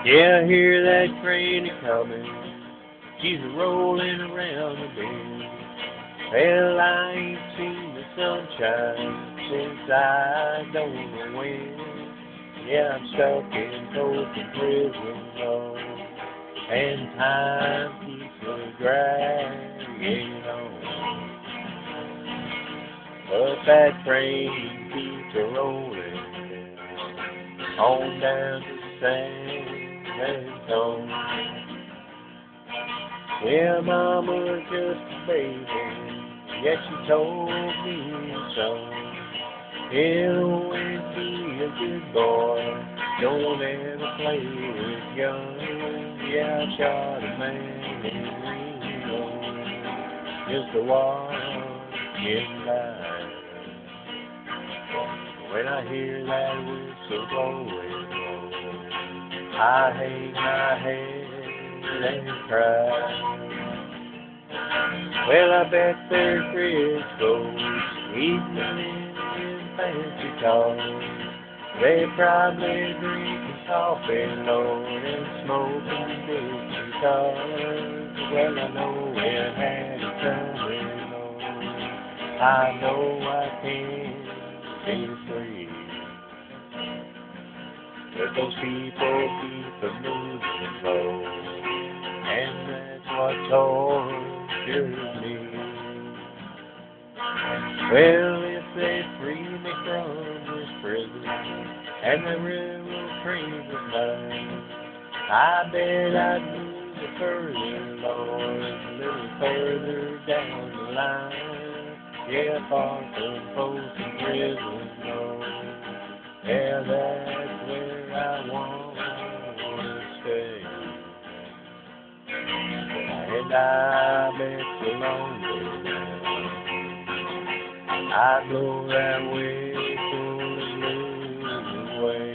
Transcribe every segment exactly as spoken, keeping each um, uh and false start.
Yeah, I hear that train a coming. She's a rolling around the bend. Well, I ain't seen the sunshine since I don't know when. Yeah, I'm stuck in Folsom Prison, Lord, and time keeps me dragging on. But that train keeps a rolling on down to San Antonio. Yeah, Mama just a baby, yet she told me so. It'll always be a good boy, don't ever play with guns. Yeah, I shot a man in Reno just to watch him die. When I hear that whistle blowing, I hang my head and cry. Well, I bet their Frisco's evening in fancy cars. They probably drinking coffee, Lord, and smoking big cigars. Well, I know it had it coming, Lord. I know I can't be free. But those people keep a moving slow, and that's what tortures me. Well, if they free me from this prison, and the railroad train was mine, I bet I'd move it further, Lord, a little further down the line. Yeah, far from Folsom Prison, Lord. Yeah, that's where I want to stay. And I bet you longer now I go that way to lose away.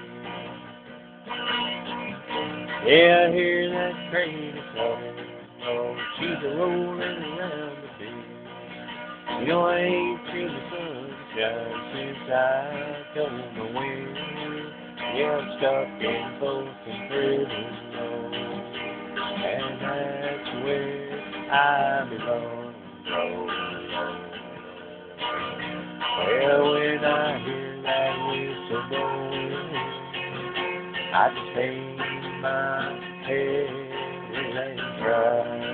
Yeah, I hear that train coming. Oh, she's a rolling around the bend. You know I ain't seen the sunshine since I come away. Yeah, I'm stuck in Folsom Prison, Lord, and that's where I belong. Oh, well, when I hear that whistle blowing, I just hang my head and cry.